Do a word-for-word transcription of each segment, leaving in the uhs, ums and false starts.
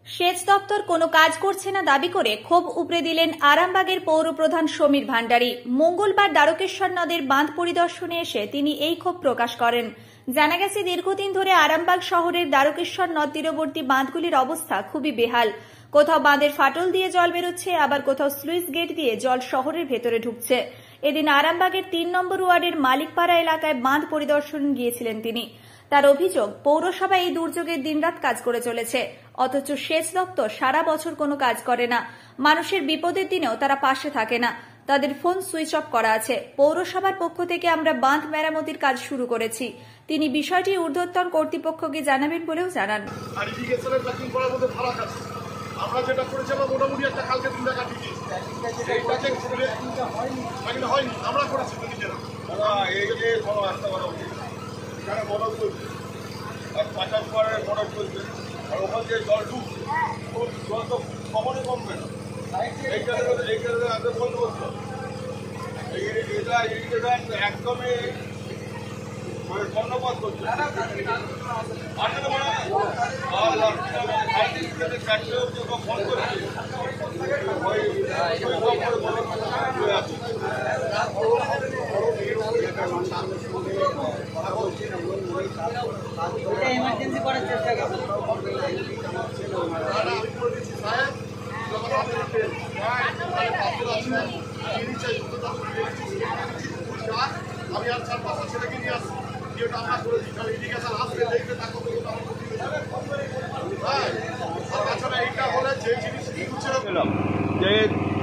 সেচ দপ্তর কোনো কাজ করছে না দাবি করে ক্ষোভ উপড়ে দিলেন আরামবাগের পৌরপ্রধান সমীর ভান্ডারী। মঙ্গলবার দ্বারকেশ্বর নদের বাঁধ পরিদর্শনে এসে তিনি এই ক্ষোভ প্রকাশ করেন। জানা গেছে, দীর্ঘদিন ধরে আরামবাগ শহরের দ্বারকেশ্বর নদ তীরবর্তী বাঁধগুলির অবস্থা খুবই বেহাল। কোথাও বাঁধের ফাটল দিয়ে জল বেরোচ্ছে, আবার কোথাও স্লুইস গেট দিয়ে জল শহরের ভেতরে ঢুকছে। এদিন আরামবাগের তিন নম্বর ওয়ার্ডের মালিকপাড়া এলাকায় বাঁধ পরিদর্শন গিয়েছিলেন তিনি। তার অভিযোগ, পৌরসভা এই দুর্যোগের দিনরাত কাজ করে চলেছে, অথচ সেচ দপ্তর সারা বছর কোনো কাজ করে না। মানুষের বিপদের দিনেও তারা পাশে থাকে না, তাদের ফোন সুইচ অফ করা আছে। পৌরসভার পক্ষ থেকে আমরা বাঁধ মেরামতির কাজ শুরু করেছি। তিনি বিষয়টি ঊর্ধ্বতন কর্তৃপক্ষকে জানাবেন বলেও জানান। আমরা যেটা করেছি আমরা মোটামুটি একটা কালকে তিনটা কাটি দিয়েছি, হয়নি আমরা করেছি নিজেরা। এই যে কোনো একটা বড় এখানে বড় চলছে আর পাঁচাশ পাড়ের বড় চলছে, আর ওখান থেকে জল ঢুকছে, জল তো কখনই কমবে না। এইখানে এইখানে আগে বন্ধ করতে হবে। এটা ইরিগেশন একদমই মানে ধন্যবাদ করছে। আসলে মানে ফোন করছে এমার্জেন্সি করার চেষ্টা করবো। আমি আর চার পাঁচটা ছেলেকে নিয়ে আসছি, যেটা আমরা করেছি তাহলে ইরিগেশন আসবে দেখবে তাকে তাছাড়া এইটা হলে যে জিনিস পেলাম যে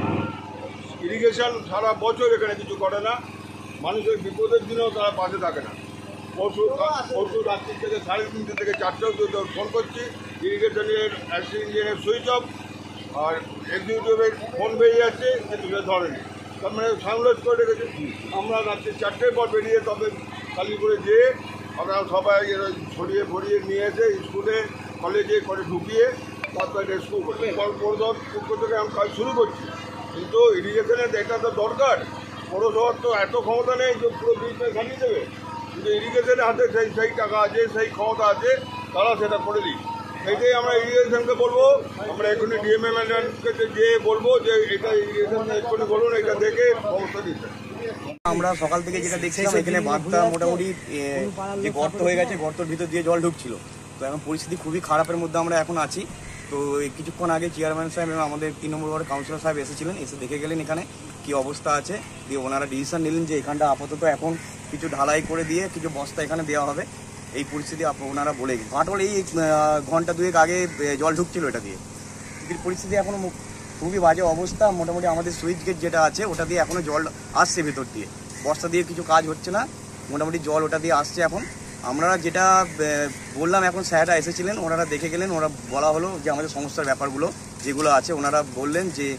ইরিগেশন সারা বছর এখানে কিছু করে না, মানুষের বিপদের দিনেও তারা পাশে থাকে না। পরশু পরশু রাত্রি থেকে সাড়ে তিনটে থেকে চারটে অবধি ফোন করছি, ইরিগেশনের অ্যাক্সিডেন্ট ইঞ্জিনের সুইচ অফ, আর এক্সিকিউটিভের ফোন বেরিয়ে যাচ্ছে কিন্তু সে ধরেনি। তার মানে সাংলোড করে রেখেছি। আমরা রাত্রি চারটের পর বেরিয়ে তবে খালি করে যেয়ে আমরা সবাই ছড়িয়ে ফড়িয়ে নিয়ে এসে স্কুলে কলেজে করে ঢুকিয়ে তারপরে রেস্কিউ করি। পৌরসভার পক্ষ থেকে আমি কাজ শুরু করছি, কিন্তু ইরিগেশনের এটা তো দরকার। পৌরসভার তো এত ক্ষমতা নেই যে পুরো ব্রিজটা সারিয়ে দেবে, কিন্তু ইরিগেশনের হাতে সেই সেই টাকা আছে, সেই ক্ষমতা আছে, তারা সেটা করে দিই। সেইটাই আমরা ইরিগেশনকে বলবো, আমরা এখনই ডিএমএ ম্যানেজারকে যেয়ে বলবো যে এটা ইরিগেশন এক্ষুনি বলুন, এটা দেখে ব্যবস্থা দিতে। আমরা সকাল থেকে যেটা দেখছিলাম এখানে বাঁধটা মোটামুটি যে গর্ত হয়ে গেছে, গর্তর ভিতর দিয়ে জল ঢুকছিল। তো এখন পরিস্থিতি খুবই খারাপের মধ্যে আমরা এখন আছি। তো কিছুক্ষণ আগে চেয়ারম্যান সাহেব এবং আমাদের তিন নম্বর ওয়ার্ডের কাউন্সিলর সাহেব এসেছিলেন, এসে দেখে গেলেন এখানে কি অবস্থা আছে। দিয়ে ওনারা ডিসিশন নিলেন যে এখানটা আপাতত এখন কিছু ঢালাই করে দিয়ে কিছু বস্তা এখানে দেওয়া হবে। এই পরিস্থিতি ওনারা বলে ফাটল এই ঘন্টা দুয়েক আগে জল ঢুকছিল এটা দিয়ে। পরিস্থিতি এখনো খুবই বাজে অবস্থা। মোটামুটি আমাদের সুইচ গেট যেটা আছে ওটা দিয়ে এখনো জল আসছে ভেতর দিয়ে, বস্তা দিয়ে কিছু কাজ হচ্ছে না, মোটামুটি জল ওটা দিয়ে আসছে এখন। আমরা যেটা বললাম, এখন স্যাররা এসেছিলেন, ওনারা দেখে গেলেন, ওরা বলা হলো যে আমাদের সমস্যার ব্যাপারগুলো যেগুলো আছে ওনারা বললেন যে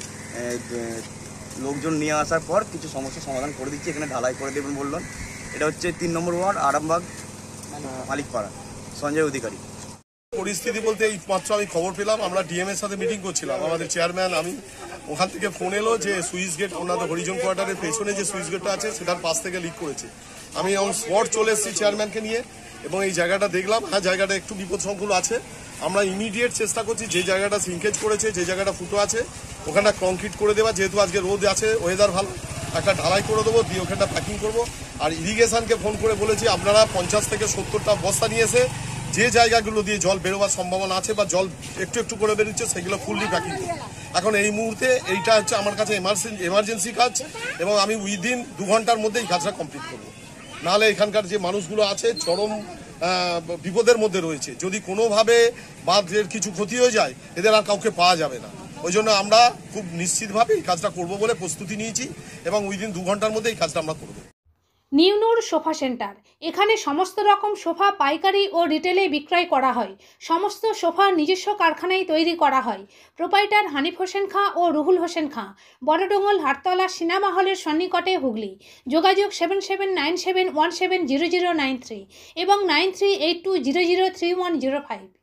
লোকজন নিয়ে আসার পর কিছু সমস্যার সমাধান করে দিচ্ছে, এখানে ঢালাই করে দেবেন বললেন। এটা হচ্ছে তিন নম্বর ওয়ার্ড আরামবাগ মালিকপাড়া, সঞ্জয় অধিকারী। পরিস্থিতি বলতে এই মাত্র আমি খবর পেলাম, আমরা ডিএম এর সাথে মিটিং করছিলাম, আমাদের চেয়ারম্যান আমি, ওখান থেকে ফোন এলো যে সুইচ গেট ওনাদের হরিজন কোয়ার্টারের পেছনে যে সুইচ গেটটা আছে সেটার পাশ থেকে লিক করেছে। আমি অন স্পট চলে এসেছি চেয়ারম্যানকে নিয়ে এবং এই জায়গাটা দেখলাম। হ্যাঁ, জায়গাটা একটু বিপদ সংকুল আছে। আমরা ইমিডিয়েট চেষ্টা করছি যে জায়গাটা সিঙ্কেজ করেছে, যে জায়গাটা ফুটো আছে ওখানটা কংক্রিট করে দেওয়া, যেহেতু আজকে রোদ আছে, ওয়েদার ভালো, একটা ঢালাই করে দেবো, দিয়ে ওখানটা প্যাকিং করবো। আর ইরিগেশনকে ফোন করে বলেছি আপনারা পঞ্চাশ থেকে সত্তরটা বস্তা নিয়ে এসে যে জায়গাগুলো দিয়ে জল বেরোবার সম্ভাবনা আছে বা জল একটু একটু করে বেরোচ্ছে সেগুলো ফুললি প্যাকিং করবো। এখন এই মুহূর্তে এইটা হচ্ছে আমার কাছে এমার্জেন্সি কাজ এবং আমি উইদিন দু ঘন্টার মধ্যে এই কাজটা কমপ্লিট করবো। নাহলে এখানকার যে মানুষগুলো আছে চরম বিপদের মধ্যে রয়েছে। যদি কোনোভাবে বাঁধের কিছু ক্ষতি হয়ে যায় এদের আর কাউকে পাওয়া যাবে না। ওই জন্য আমরা খুব নিশ্চিতভাবে এই কাজটা করবো বলে প্রস্তুতি নিয়েছি এবং উইদিন দু ঘন্টার মধ্যে এই কাজটা আমরা করবো। নিউ নূর সোফা সেন্টার, এখানে সমস্ত রকম সোফা পাইকারি ও রিটেলে বিক্রয় করা হয়। সমস্ত সোফা নিজস্ব কারখানায় তৈরি করা হয়। প্রোপাইটার হানিফ হোসেন খাঁ ও রুহুল হোসেন খাঁ, বড়ডোঙ্গল হাটতলা সিনেমা হলের সন্নিকটে, হুগলি। যোগাযোগ seven seven nine seven one seven zero zero nine three এবং nine three eight two zero zero three one zero five.